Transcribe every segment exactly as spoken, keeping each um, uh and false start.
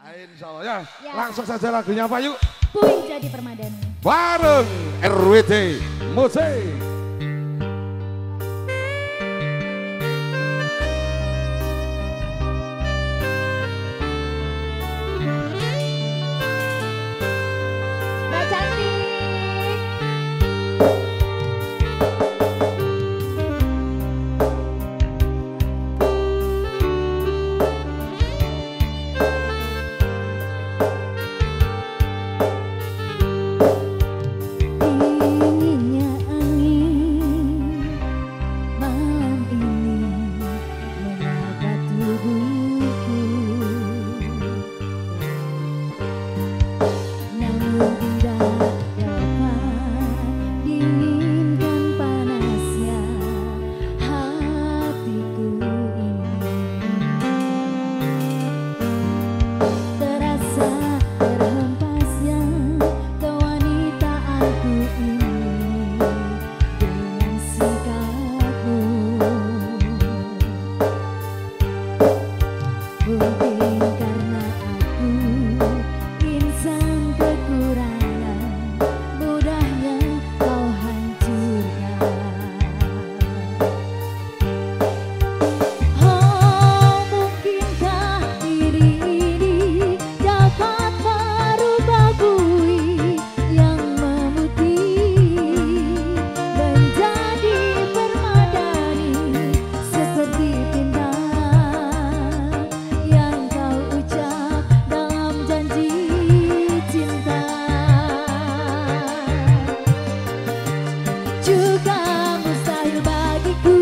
Insya Allah ya. Ya. Langsung saja lagunya apa yuk? Puing Jadi Permadani. Bareng R W T Musik. Mbak Cantik. Dinginnya angin malam ini menyapa tubuhku, namun tidak dapat dinginkan panasnya hatiku ini. Terasa terhempasnya kewanitaanku ini dengan sikapmu. Mungkin karena aku insan kekurangan, mudahnya kau hancurkan. Oh, mungkinkah diri ini dapat merubah bui yang memutih menjadi permadani seperti tinta yang kau ucap dalam janji cinta. Juga mustahil bagiku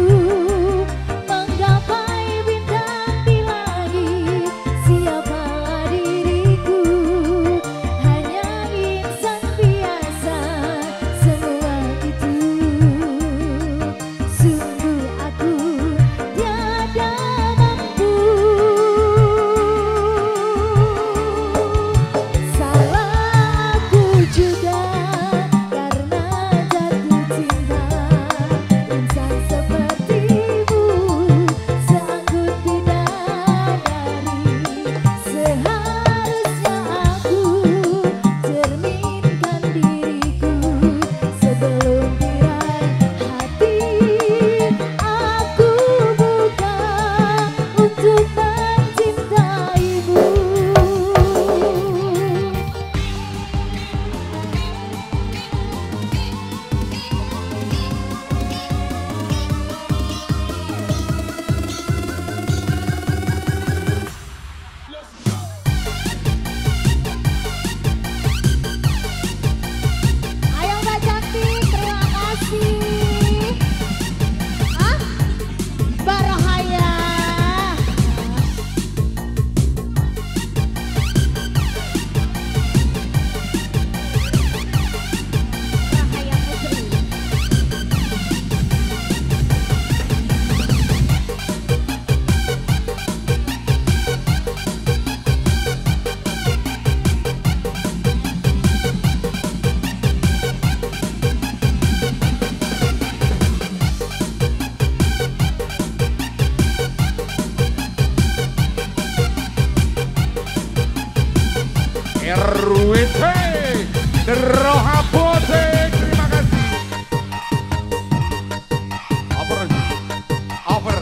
menggapai bintang di langit. Siapalah diriku, hanya insan biasa. Semua itu sungguh aku tiada mampu. Salah aku juga karena jatuh cinta. Insan sepertimu seanggut bidadari. Seharusnya aku cerminkan diriku sebelum tirai hati aku buka untuk mencintaimu. Ayo Mbak Cantik, terima kasih. Ah, Mbak Rohaya. Rohaya Putri. R W T Roha Musik. Terima kasih. Over. Over.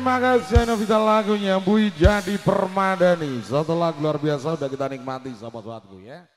terima kasih Novita lagunya Bui Jadi Permadani. Satu lagu luar biasa udah kita nikmati sahabat-sahabatku ya.